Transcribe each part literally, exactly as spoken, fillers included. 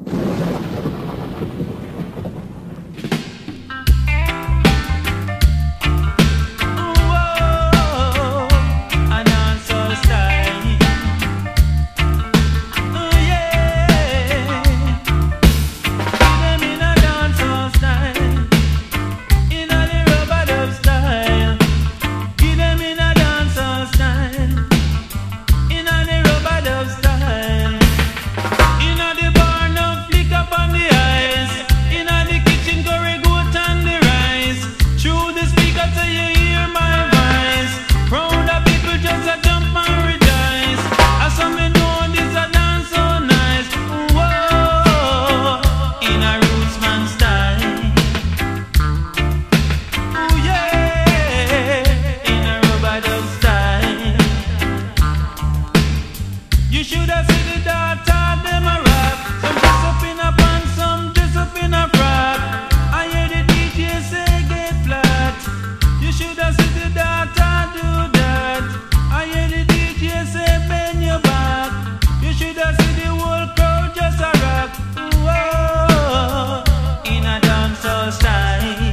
You should have seen the daughter, them a rap. Some dress up in a pants, some dress up in a frock. I hear the D J say get flat. You should have seen the daughter do that. I hear the D J say bend your back. You should have seen the whole crowd just a rock. Whoa, in a dancehall style.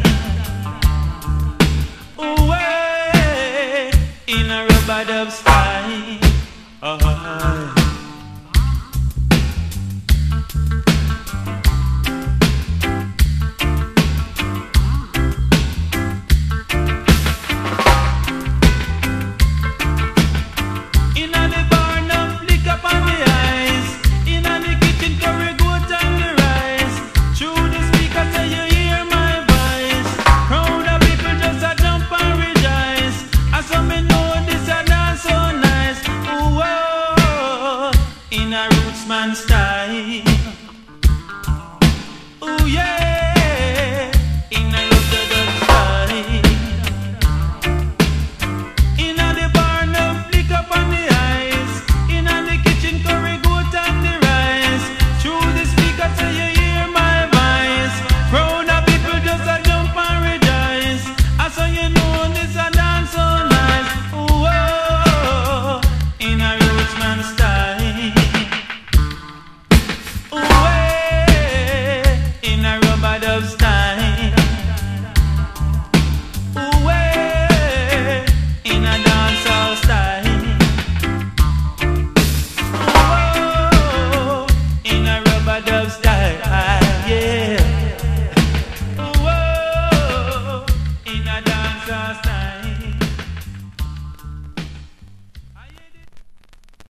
Whoa, in a rubber dub style. Uh-huh. Man style.